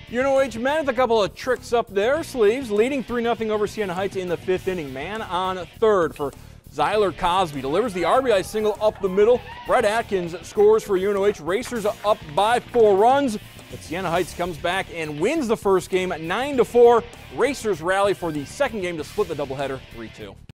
UNOH men with a couple of tricks up their sleeves, leading 3-0 over Sienna Heights in the 5th inning. Man on third for Zyler Cosby. Delivers the RBI single up the middle. Brett Atkins scores for UNOH. Racers up by 4 runs. But Sienna Heights comes back and wins the first game 9-4. Racers rally for the second game to split the doubleheader 3-2.